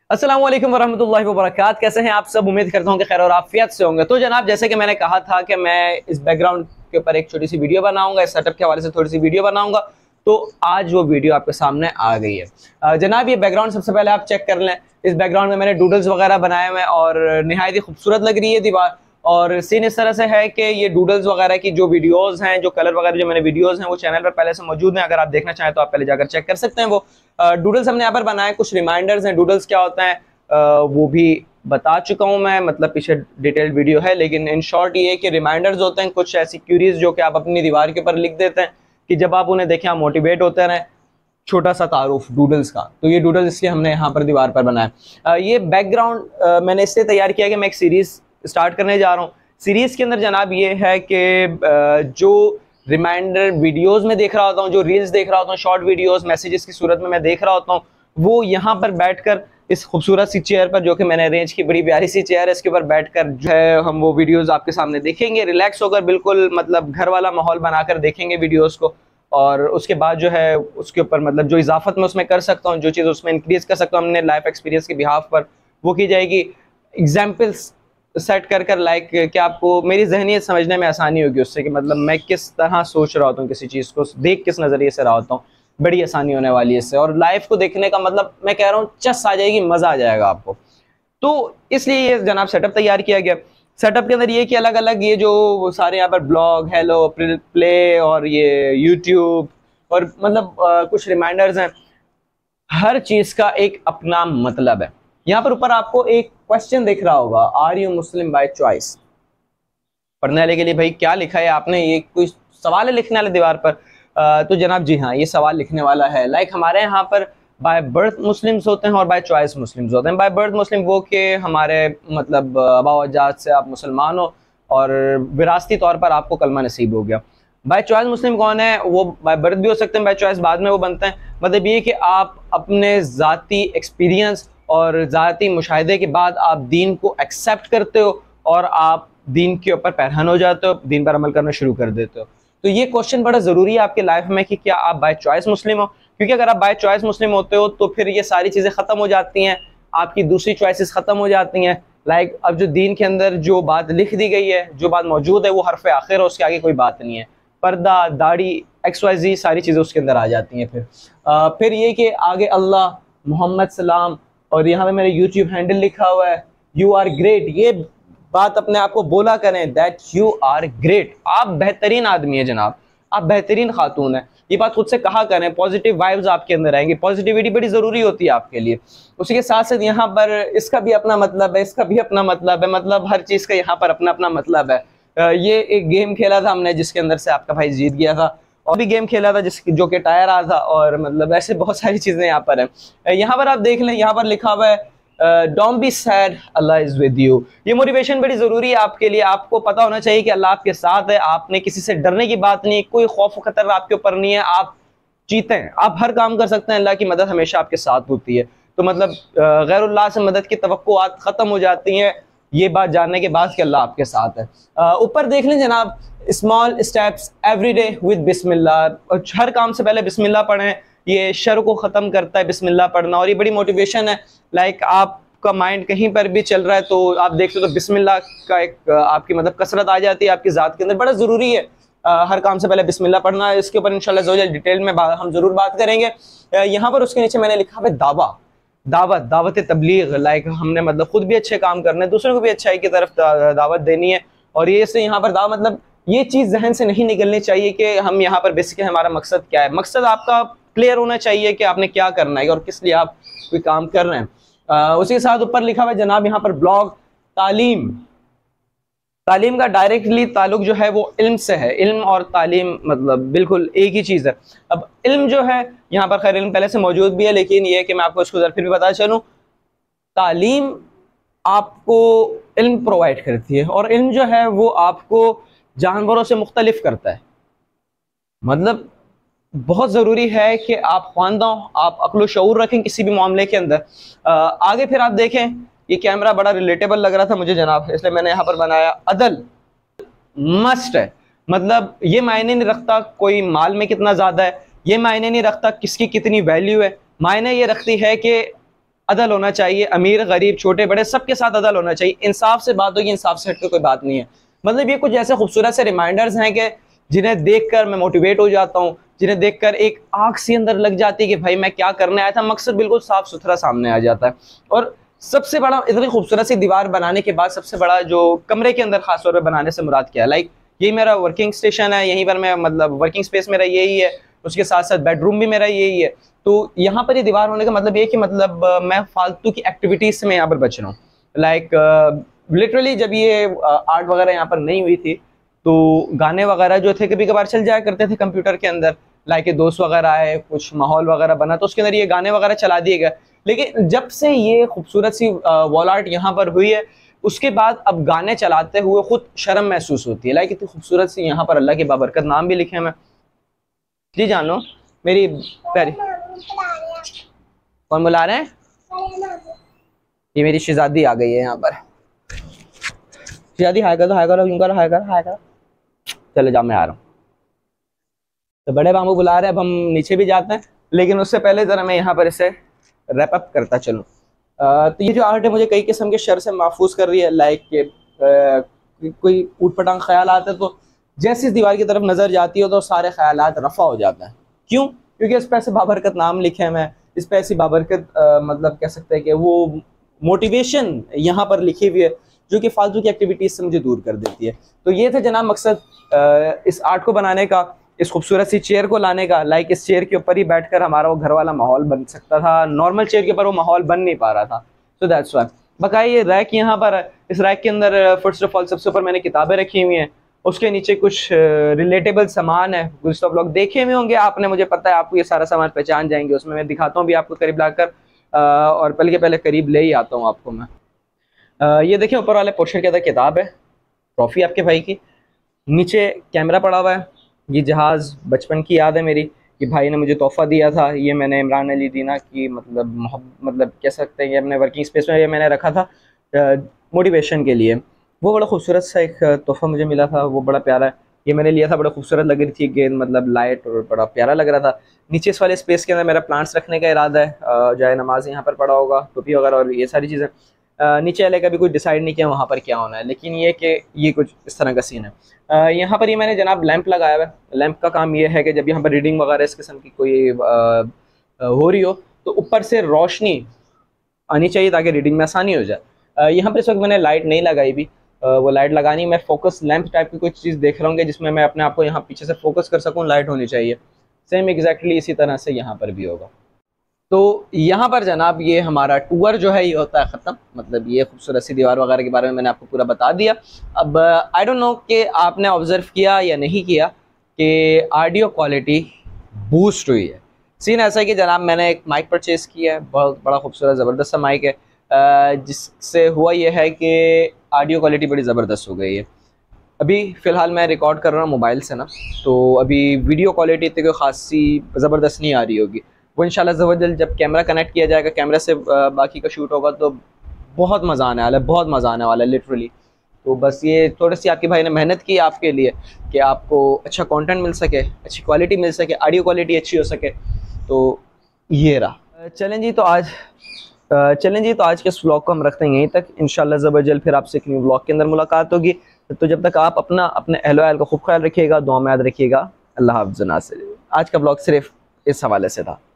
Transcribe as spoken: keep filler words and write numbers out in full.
अस्सलाम वालेकुम वरहमतुल्लाहि वबरकात। कैसे हैं आप सब? उम्मीद करता हूँ कि खैर और आफियत से होंगे। तो जनाब, जैसे कि मैंने कहा था कि मैं इस बैकग्राउंड के ऊपर एक छोटी सी वीडियो बनाऊंगा, इस सेटअप के हवाले से थोड़ी सी वीडियो बनाऊंगा। तो आज वो वीडियो आपके सामने आ गई है। जनाब, ये बैकग्राउंड सबसे पहले आप चेक कर लें। इस बैकग्राउंड में मैंने डूडल्स वगैरह बनाए हुए हैं और नहायत ही खूबसूरत लग रही है दीवार। और सीन इस तरह से है कि ये डूडल्स वगैरह की जो वीडियोस हैं, जो कलर वगैरह जो मैंने वीडियोस हैं, वो चैनल पर पहले से मौजूद हैं। अगर आप देखना चाहें तो आप पहले जाकर चेक कर सकते हैं। वो डूडल्स हमने यहाँ पर बनाए, कुछ रिमाइंडर्स हैं। डूडल्स क्या होता है वो भी बता चुका हूँ मैं, मतलब पीछे डिटेल्ड वीडियो है। लेकिन इन शॉर्ट ये कि रिमाइंडर्स होते हैं कुछ ऐसी क्यूरीज जो कि आप अपनी दीवार के ऊपर लिख देते हैं कि जब आप उन्हें देखें आप मोटिवेट होते रहें। छोटा सा तारुफ डूडल्स का। तो ये डूडल्स इसलिए हमने यहाँ पर दीवार पर बनाया। ये बैकग्राउंड मैंने इसलिए तैयार किया कि मैं एक सीरीज स्टार्ट करने जा रहा हूँ। सीरीज के अंदर जनाब ये है कि जो रिमाइंडर वीडियोस में देख रहा होता हूँ, जो रील्स देख रहा होता हूँ, शॉर्ट वीडियोस मैसेजेस की सूरत में मैं देख रहा होता हूँ, वो यहाँ पर बैठकर इस खूबसूरत सी चेयर पर, जो कि मैंने अरेंज की, बड़ी प्यारी सी चेयर है, इसके ऊपर बैठकर जो है हम वो वीडियोस आपके सामने देखेंगे। रिलैक्स होकर बिल्कुल मतलब घर वाला माहौल बनाकर देखेंगे वीडियोस को। और उसके बाद जो है उसके ऊपर मतलब जो इजाफत मैं उसमें कर सकता हूँ, जो चीज़ उसमें इंक्रीज कर सकता हूँ अपने लाइफ एक्सपीरियंस के बिहाफ पर, वो की जाएगी। एग्जाम्पल्स सेट कर कर लाइक कि आपको मेरी जहनियत समझने में आसानी होगी उससे, कि मतलब मैं किस तरह सोच रहा होता हूँ, किसी चीज़ को देख किस नज़रिए से रहा होता हूँ। बड़ी आसानी होने वाली है इससे। और लाइफ को देखने का मतलब मैं कह रहा हूँ चस आ जाएगी, मज़ा आ जाएगा आपको। तो इसलिए ये जनाब सेटअप तैयार किया गया। सेटअप के अंदर ये कि अलग अलग ये जो सारे यहाँ पर ब्लॉग, हेलो, प्ले और ये यूट्यूब और मतलब आ, कुछ रिमाइंडर्स हैं। हर चीज़ का एक अपना मतलब है। यहाँ पर ऊपर आपको एक क्वेश्चन दिख रहा होगा, are you Muslim by choice. पढ़ने वाले के लिए भाई क्या लिखा है आपने, ये कोई सवाल है लिखने वाले दीवार पर? आ, तो जनाब जी हाँ, ये सवाल लिखने वाला है। लाइक हमारे यहाँ पर बाय बर्थ मुस्लिम्स होते हैं और बाय चॉइस मुस्लिम्स होते हैं। बाय बर्थ मुस्लिम वो कि हमारे मतलब आबा अजाद से आप मुसलमान हो और विरासती तौर पर आपको कलमा नसीब हो गया। बाय चॉइस मुस्लिम कौन है? वो बाय बर्थ भी हो सकते हैं, बाय चॉइस बाद में वो बनते हैं। मतलब ये कि आप अपने ज़ाती एक्सपीरियंस और ज़ाती मुशाहिदे के बाद आप दीन को एक्सेप्ट करते हो और आप दीन के ऊपर पैरहन हो जाते हो, दीन पर अमल करना शुरू कर देते हो। तो ये क्वेश्चन बड़ा ज़रूरी है आपके लाइफ में कि क्या आप बाय चॉइस मुस्लिम हो। क्योंकि अगर आप बाय चॉइस मुस्लिम होते हो तो फिर ये सारी चीज़ें ख़त्म हो जाती हैं, आपकी दूसरी चॉइसेस ख़त्म हो जाती हैं। लाइक अब जो दीन के अंदर जो बात लिख दी गई है, जो बात मौजूद है, वो हरफ आखिर है, उसके आगे कोई बात नहीं है। पर्दा, दाढ़ी, एक्स वाई जी सारी चीज़ें उसके अंदर आ जाती हैं। फिर आ, फिर ये कि आगे अल्लाह, मोहम्मद सलाम, और यहाँ पे मेरे यूट्यूब हैंडल लिखा हुआ है, यू आर ग्रेट। ये बात अपने आप को बोला करें, दैट यू आर ग्रेट। आप बेहतरीन आदमी है जनाब, आप बेहतरीन खातून है। ये बात खुद से कहा करें, पॉजिटिव वाइब्स आपके अंदर आएंगे। पॉजिटिविटी बड़ी ज़रूरी होती है आपके लिए। उसी के साथ साथ यहाँ पर इसका भी अपना मतलब है, इसका भी अपना मतलब है, मतलब हर चीज़ का यहाँ पर अपना अपना मतलब है। ये एक गेम खेला था हमने जिसके अंदर से आपका भाई जीत गया था, और भी गेम खेला था जिस जो कि टायर आ था, और मतलब ऐसे बहुत सारी चीज़ें यहाँ पर हैं। यहाँ पर आप देख लें, यहाँ पर लिखा हुआ है don't be sad, Allah is with you. ये मोटिवेशन बड़ी ज़रूरी है आपके लिए। आपको पता होना चाहिए कि अल्लाह आपके साथ है। आपने किसी से डरने की बात नहीं, कोई खौफ खतर आपके ऊपर नहीं है। आप जीते हैं, आप हर काम कर सकते हैं, अल्लाह की मदद हमेशा आपके साथ होती है। तो मतलब गैरुल्लाह से मदद की तवक्कुआत ख़त्म हो जाती हैं ये बात जानने के बाद कि अल्लाह आपके साथ है। ऊपर देख लें जनाब, small steps every day with बिस्मिल्लाह। हर काम से पहले बिस्मिल्लाह पढ़ें, ये शर को ख़त्म करता है बिस्मिल्लाह पढ़ना। और ये बड़ी मोटिवेशन है। लाइक आपका माइंड कहीं पर भी चल रहा है तो आप देखते हो तो बिस्मिल्लाह का एक आपकी मतलब कसरत आ जाती है आपकी ज़ात के अंदर। बड़ा ज़रूरी है आ, हर काम से पहले बिस्मिल्लाह पढ़ना। इसके ऊपर इंशाल्लाह ज़रूर डिटेल में हम ज़रूर बात करेंगे। यहाँ पर उसके नीचे मैंने लिखा है दावा, दावत, दावत तबलीग। लाइक हमने मतलब खुद भी अच्छे काम करने, दूसरों को भी अच्छाई की तरफ दावत देनी है। और ये इससे यहाँ पर दावा मतलब ये चीज़ जहन से नहीं निकलनी चाहिए कि हम यहाँ पर बेसिकली हमारा मकसद क्या है। मकसद आपका क्लियर होना चाहिए कि आपने क्या करना है और किस लिए आप कोई काम कर रहे हैं। आ, उसी के साथ ऊपर लिखा हुआ है जनाब यहाँ पर ब्लॉग, तालीम। तालीम का डायरेक्टली ताल्लुक जो है वो इल्म से है। इल्म और तालीम मतलब बिल्कुल एक ही चीज़ है। अब इल्म जो है यहाँ पर खैर इल्म पहले से मौजूद भी है, लेकिन ये कि मैं आपको इसको फिर भी बता चलूँ, तालीम आपको इल्म प्रोवाइड करती है और इल्म जो है वो आपको जानवरों से मुख्तलिफ करता है। मतलब बहुत ज़रूरी है कि आप ख्वानदा हो, आप अक्ल शऊर रखें किसी भी मामले के अंदर। आ, आगे फिर आप देखें, ये कैमरा बड़ा रिलेटेबल लग रहा था मुझे जनाब, इसलिए मैंने यहाँ पर बनाया। अदल मस्ट है, मतलब ये मायने नहीं रखता कोई माल में कितना ज़्यादा है, ये मायने नहीं रखता किसकी कितनी वैल्यू है। मायने ये रखती है कि अदल होना चाहिए, अमीर गरीब छोटे बड़े सबके साथ अदल होना चाहिए, इंसाफ से बात होगी, इंसाफ से हटकर कोई बात नहीं है। मतलब ये कुछ ऐसे खूबसूरत से रिमाइंडर्स हैं कि जिन्हें देखकर मैं मोटिवेट हो जाता हूँ, जिन्हें देखकर एक आँख सी अंदर लग जाती है कि भाई मैं क्या करने आया था, मकसद बिल्कुल साफ सुथरा सामने आ जाता है। और सबसे बड़ा इतनी खूबसूरत सी दीवार बनाने के बाद सबसे बड़ा जो कमरे के अंदर खास तौर पर बनाने से मुराद क्या है, लाइक यही मेरा वर्किंग स्टेशन है, यहीं पर मैं मतलब वर्किंग स्पेस मेरा यही है, उसके साथ साथ बेडरूम भी मेरा यही है। तो यहाँ पर ये दीवार होने का मतलब ये कि मतलब मैं फालतू की एक्टिविटीज से मैं यहाँ पर बच रहा हूँ। लाइक लिटरली जब ये आर्ट वगैरह यहाँ पर नहीं हुई थी तो गाने वगैरह जो थे कभी कभार चल जाया करते थे कंप्यूटर के अंदर, लाइक दोस्त वगैरह आए, कुछ माहौल वगैरह बना तो उसके अंदर ये गाने वगैरह चला दिए गए। लेकिन जब से ये खूबसूरत सी वॉल आर्ट यहाँ पर हुई है उसके बाद अब गाने चलाते हुए खुद शर्म महसूस होती है। लाइक इतनी खूबसूरत सी यहाँ पर अल्लाह के बाबरकत नाम भी लिखे हैं। मैं जी जान लो मेरी प्यारी, कौन बुला रहे हैं? ये मेरी शहजादी आ गई है यहाँ पर। शहजादी हाय कर दो, हाय करो, यूं करो, हाय करो, हाय करो। चलो जाओ मैं आ रहा हूँ। तो बड़े मामू बुला रहे हैं, अब हम नीचे भी जाते हैं, लेकिन उससे पहले जरा मैं यहाँ पर इसे रैप अप करता चलूँ। तो ये जो आर्ट है मुझे कई किस्म के शर से महफूज कर रही है। लाइक के कोई ऊट पटांग ख्याल आते हैं तो जैसे इस दीवार की तरफ नजर जाती हो तो सारे ख्यालात रफा हो जाते हैं। क्यों? क्योंकि इस पर ऐसे बाबरकत नाम लिखे हैं, मैं इस पर ऐसी बाबरकत मतलब कह सकते हैं कि वो मोटिवेशन यहाँ पर लिखी हुई है जो कि फालतू की एक्टिविटीज से मुझे दूर कर देती है। तो ये था जनाब मकसद इस आर्ट को बनाने का, इस खूबसूरत सी चेयर को लाने का। लाइक इस चेयर के ऊपर ही बैठकर हमारा वो घर वाला माहौल बन सकता था, नॉर्मल चेयर के ऊपर वो माहौल बन नहीं पा रहा था। सो दैट्स व्हाई बकाया ये रैक यहाँ पर है। इस रैक के अंदर फर्स्ट ऑफ ऑल सबसे ऊपर मैंने किताबें रखी हुई हैं, उसके नीचे कुछ रिलेटेबल सामान है, कुछ तो लोग देखे हुए होंगे आपने, मुझे पता है आपको ये सारा सामान पहचान जाएंगे। उसमें मैं दिखाता हूँ भी आपको करीब लाकर, और पहले के पहले करीब ले ही आता हूँ आपको मैं। आ, ये देखिए ऊपर वाले पोर्शन के अंदर किताब है, ट्रॉफी आपके भाई की, नीचे कैमरा पड़ा हुआ है। ये जहाज़ बचपन की याद है मेरी, कि भाई ने मुझे तोहफा दिया था। ये मैंने इमरान अली दीना की मतलब मतलब कह सकते हैं कि अपने वर्किंग स्पेस में ये मैंने रखा था मोटिवेशन के लिए। वो बड़ा खूबसूरत सा एक तोहफा मुझे मिला था, वो बड़ा प्यारा है। ये मैंने लिया था, बड़ा खूबसूरत लग रही थी गेंद, मतलब लाइट और बड़ा प्यारा लग रहा था। नीचे इस वाले स्पेस के अंदर मेरा प्लांट्स रखने का इरादा है, जाए नमाज यहाँ पर पड़ा होगा, टोपी वगैरह और ये सारी चीज़ें। नीचे वाले का भी कुछ डिसाइड नहीं किया वहाँ पर क्या होना है, लेकिन ये कि ये कुछ इस तरह का सीन है। यहाँ पर ये मैंने जनाब लैंप लगाया हुआ है। लैंप का काम ये है कि जब यहाँ पर रीडिंग वगैरह इस किस्म की कोई आ, हो रही हो तो ऊपर से रोशनी आनी चाहिए ताकि रीडिंग में आसानी हो जाए। यहाँ पर इस वक्त मैंने लाइट नहीं लगाई भी, वो लाइट लगानी, मैं फोकस लैंप टाइप की कोई चीज़ देख रहा हूँ जिसमें मैं अपने आप को यहाँ पीछे से फोकस कर सकूँ, लाइट होनी चाहिए। सेम एग्जैक्टली इसी तरह से यहाँ पर भी होगा। तो यहाँ पर जनाब ये हमारा टूर जो है ये होता है ख़त्म। मतलब ये खूबसूरत सी दीवार वगैरह के बारे में मैंने आपको पूरा बता दिया। अब आई डोंट नो कि आपने ऑब्ज़र्व किया या नहीं किया कि ऑडियो क्वालिटी बूस्ट हुई है। सीन ऐसा है कि जनाब मैंने एक माइक परचेज़ किया है, बहुत बड़ा खूबसूरत ज़बरदस्त सा माइक है, जिससे हुआ ये है कि ऑडियो क्वालिटी बड़ी ज़बरदस्त हो गई है। अभी फ़िलहाल मैं रिकॉर्ड कर रहा हूँ मोबाइल से ना, तो अभी वीडियो क्वालिटी इतनी कोई ख़ासी ज़बरदस्त नहीं आ रही होगी। वो इंशाल्लाह ज़वजल जब कैमरा कनेक्ट किया जाएगा, कैमरा से बाकी का शूट होगा तो बहुत मज़ा आने वाला है, बहुत मज़ा आने वाला है लिटरली। तो बस ये थोड़ी सी आपके भाई ने मेहनत की आपके लिए कि आपको अच्छा कंटेंट मिल सके, अच्छी क्वालिटी मिल सके, ऑडियो क्वालिटी अच्छी हो सके। तो ये रहा। चलें जी, तो आज चलें जी तो आज के इस व्लॉग को हम रखते हैं यहीं तक। इंशाल्लाह ज़वजल फिर आपसे एक न्यू व्लॉग के अंदर मुलाकात होगी। तो जब तक आप अपना अपने अहल वहल का खूब ख्याल रखिएगा, दुआ में याद रखिएगा। अल्लाह हाफ़िज़। आज का व्लॉग सिर्फ इस हवाले से था।